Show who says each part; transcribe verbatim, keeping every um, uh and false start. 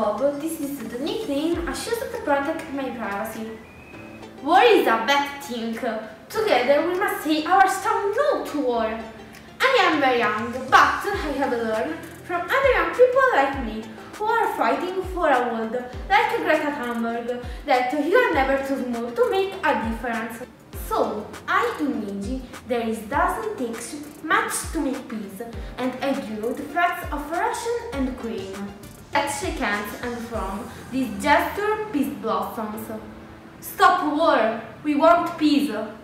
Speaker 1: Bob, this is the nickname I choose to protect my privacy. War is a bad thing. Together we must say our strong no to war. I am very young, but I have learned from other young people like me who are fighting for a world like Greta Thunberg that you are never too small to make a difference. So, I imagine there is doesn't take much to make peace, and I drew the flags of Russia and Ukraine. Let's shake hands and from this gesture peace blossoms. Stop war! We want peace!